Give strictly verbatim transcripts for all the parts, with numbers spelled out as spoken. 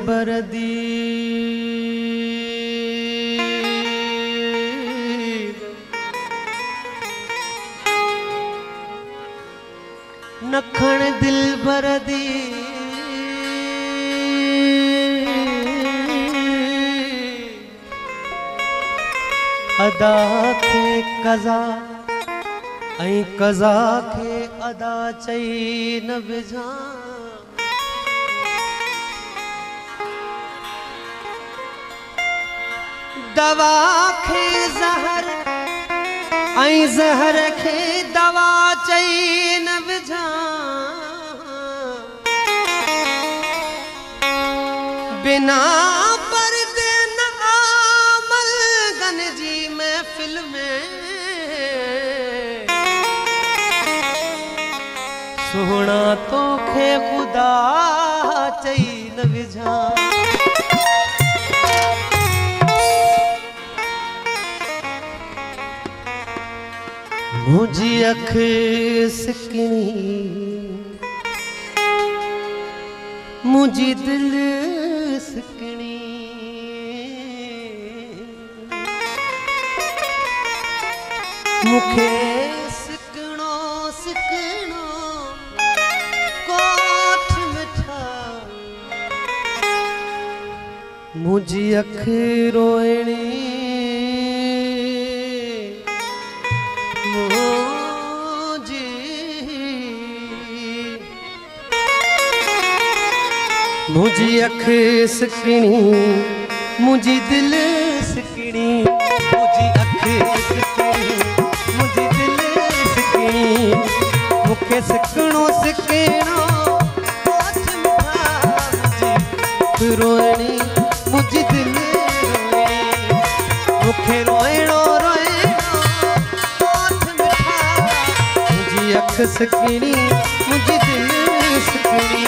भर दी नखण दिल भर दी अदा खे कज़ा ऐं कज़ा खे अदा चई न विझा दवा खे ज़हर ऐं ज़हर खे दवा चई न विझा बिना पर्दे न आमल गन जी महफिल में सोना तो खे खुदा चई न विझा मुझी अख सिकनी मुझी दिल सिकनी मुखे सिकणो सिकणो कोठ मिठा मुझी अख रोइणी मुझी अख सिकणी मुझी दिल सिकणी मुझी अख सिकणी मुझी दिल सिकणी मुखे सिकणो सिकणो मुझी रोइणी मुझी दिल रोइणी मुखे रोइणो रोइणो मुझी अख सिकणी मुझी दिल सिकणी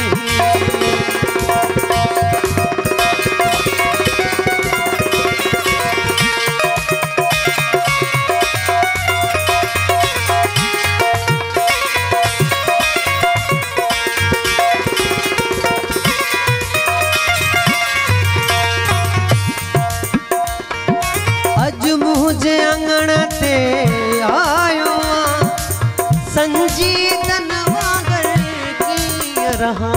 मुझे अंगण ते आयो संजीदन वागर की रहा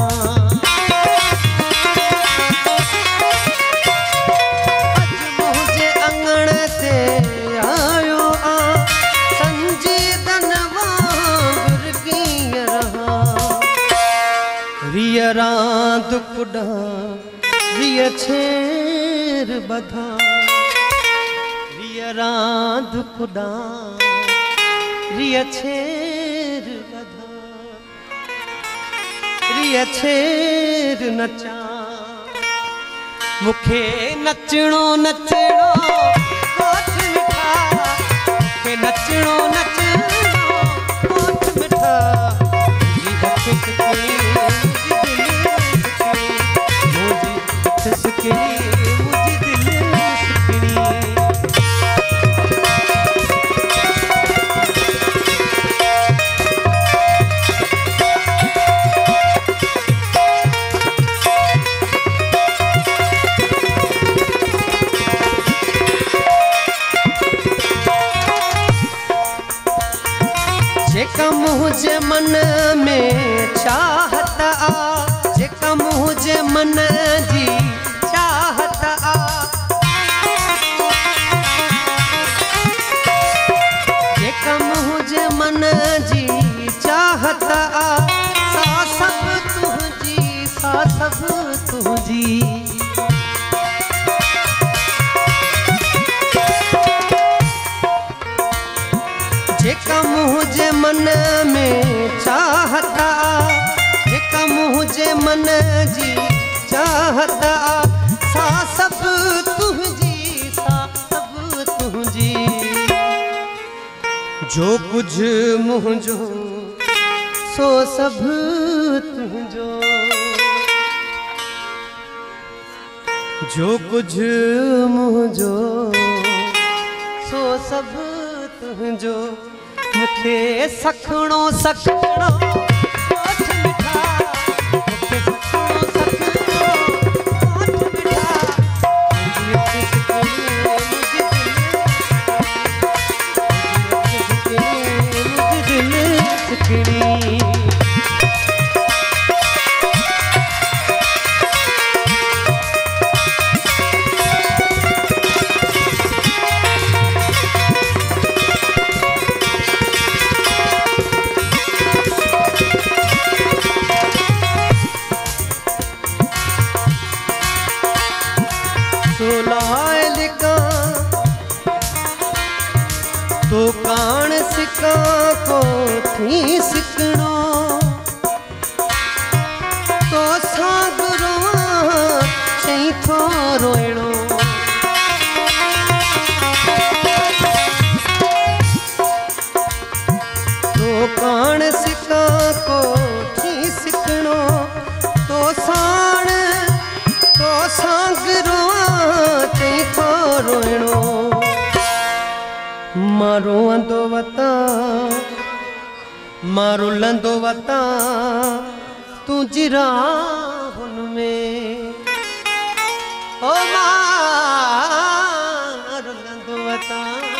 मुझे अंगण ते आयो संजीदन वागर की रहा रिय रांद कुड़ा रिय छेर बधा रांद खुदा रिय छेर बधा रिय छेर नचा मुखे नचणो नचणो कोठ मिठा मुखे नचणो नचणो कोठ मिठा जी अख सिकणी मुझी अख सिकणी मुझी दिल सिकणी जेका मुझे मन में चाहत आ जेका मुझे मन जी चाहत आ जेका मुझे मन जी चाहत आ सा सब तुझी सा सब तुझी जेका मुझे मन में चाहता जेका मुझे मन जी चाहता सा सब तुझी सा सब तुझी जो कुछ मुझो सो सब तुझो जो कुछ मुझो सो सब तुझो मुखे सखणो सखणो कोठ मिठा मुखे सखणो सखणो कोठ तो लाए लिका तो कान सिका को थी सिकणो तो सागरो चई थो रोइणो तो कान सिका को थी सिकणो तो साण तो सागरो चई थो रोइणो मारो अंदो वता मारो लंदो वता तू जिरा हुन में ओ मारो लंदो वता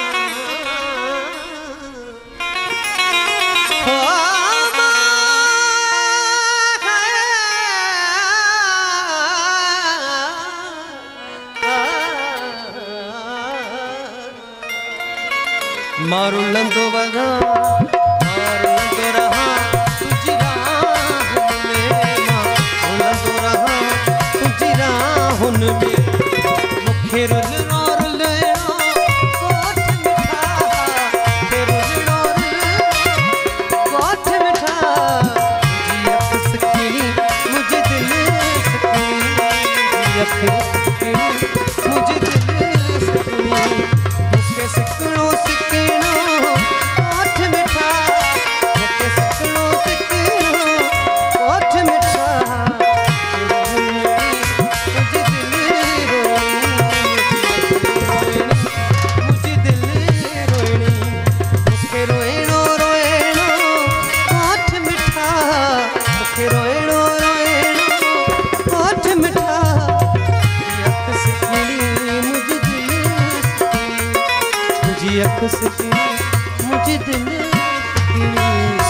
ओ मारो लंदो वगा मारो लंदो रहा तुझी राहुन में मारो लंदो रहा तुझी राहुन में मुखे रुल रुल कोठ मिठा के रुल रुल कोठ मिठा जी अख सखी मुझे दिल सखी जी अख सखी मुझे दिल सखी मुझे सखणो अख सखी मुझे दिल सखी